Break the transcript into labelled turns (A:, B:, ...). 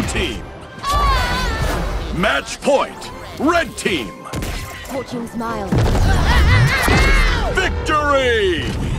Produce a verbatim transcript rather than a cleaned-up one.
A: blue team. Match point, red team.
B: Fortune smile.
A: Victory!